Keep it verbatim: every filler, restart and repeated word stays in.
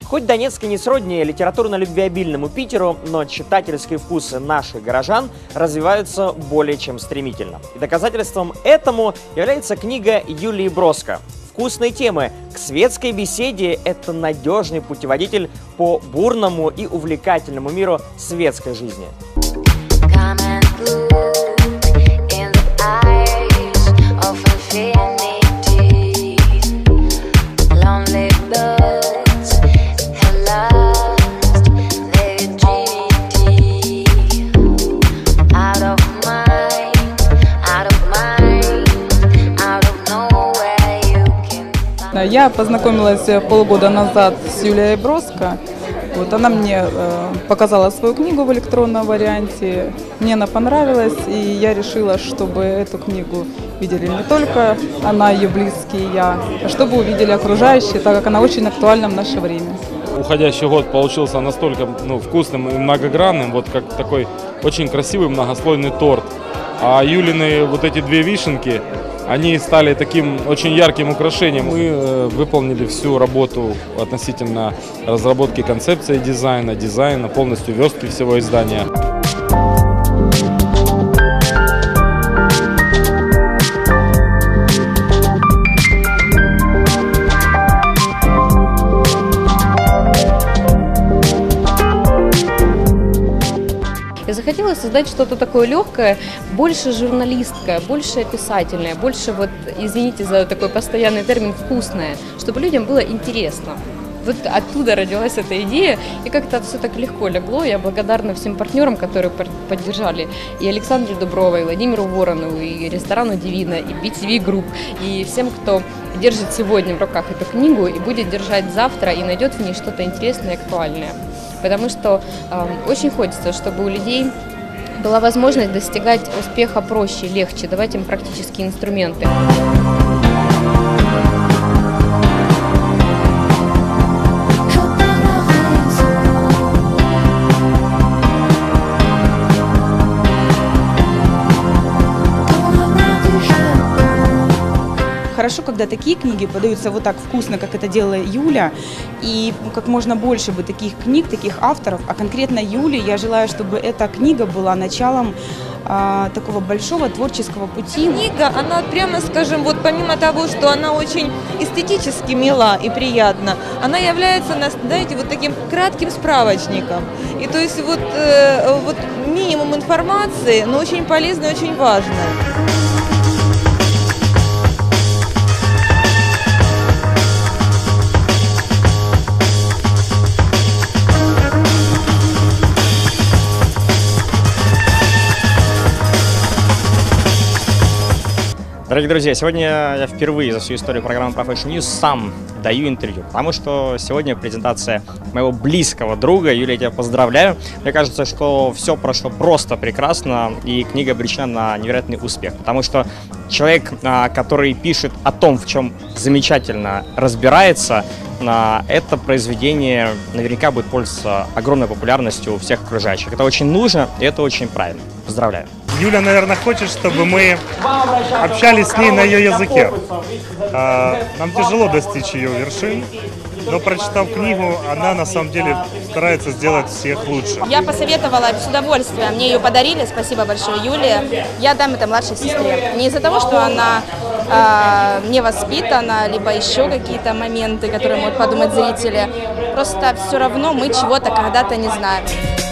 Хоть Донецк и не сродни литературно-любвеобильному Питеру, но читательские вкусы наших горожан развиваются более чем стремительно. И доказательством этому является книга Юлии Броско. «Вкусные темы. К светской беседе» — это надежный путеводитель по бурному и увлекательному миру светской жизни. Я познакомилась полгода назад с Юлией Броско. Вот, она мне э, показала свою книгу в электронном варианте. Мне она понравилась, и я решила, чтобы эту книгу видели не только она, ее близкие, я, а чтобы увидели окружающие, так как она очень актуальна в наше время. Уходящий год получился настолько ну, вкусным и многогранным, вот как такой очень красивый многослойный торт. А Юлины вот эти две вишенки, они стали таким очень ярким украшением. Мы э, выполнили всю работу относительно разработки концепции дизайна, дизайна, полностью верстки всего издания. Я захотела создать что-то такое легкое, больше журналистское, больше описательное, больше, вот, извините за такой постоянный термин, вкусное, чтобы людям было интересно. Вот оттуда родилась эта идея, и как-то все так легко легло. Я благодарна всем партнерам, которые поддержали, и Александре Дубровой, и Владимиру Воронову, и ресторану Дивина, и би ти ви Group, и всем, кто держит сегодня в руках эту книгу и будет держать завтра, и найдет в ней что-то интересное и актуальное. Потому что э, очень хочется, чтобы у людей была возможность достигать успеха проще, легче, давать им практические инструменты. Хорошо, когда такие книги подаются вот так вкусно, как это делала Юля, и как можно больше бы таких книг, таких авторов, а конкретно Юле я желаю, чтобы эта книга была началом а, такого большого творческого пути. Книга, она, прямо скажем, вот помимо того, что она очень эстетически мила и приятна, она является, знаете, вот таким кратким справочником. И то есть вот, э, вот минимум информации, но очень полезно и очень важно. Дорогие друзья, сегодня я впервые за всю историю программы Profession News сам даю интервью, потому что сегодня презентация моего близкого друга. Юлия, я тебя поздравляю. Мне кажется, что все прошло просто прекрасно, и книга обречена на невероятный успех, потому что человек, который пишет о том, в чем замечательно разбирается, это произведение наверняка будет пользоваться огромной популярностью у всех окружающих. Это очень нужно, и это очень правильно. Поздравляю. Юля, наверное, хочет, чтобы мы общались с ней на ее языке. Нам тяжело достичь ее вершин, но, прочитав книгу, она на самом деле старается сделать всех лучше. Я посоветовала с удовольствием, мне ее подарили, спасибо большое, Юлия. Я дам это младшей сестре. Не из-за того, что она э, не воспитана, либо еще какие-то моменты, которые могут подумать зрители. Просто все равно мы чего-то когда-то не знаем.